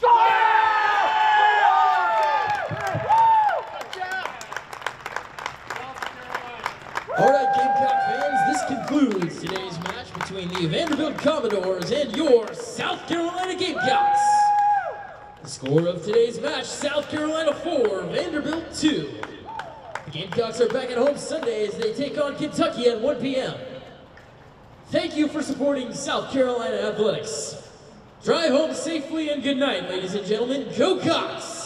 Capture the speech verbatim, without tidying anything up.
All right, Gamecock fans, this concludes today's match between the Vanderbilt Commodores and your South Carolina Gamecocks. The score of today's match, South Carolina four, Vanderbilt two. The Gamecocks are back at home Sunday as they take on Kentucky at one p m Thank you for supporting South Carolina Athletics. Drive home safely and good night, ladies and gentlemen. Go Cox!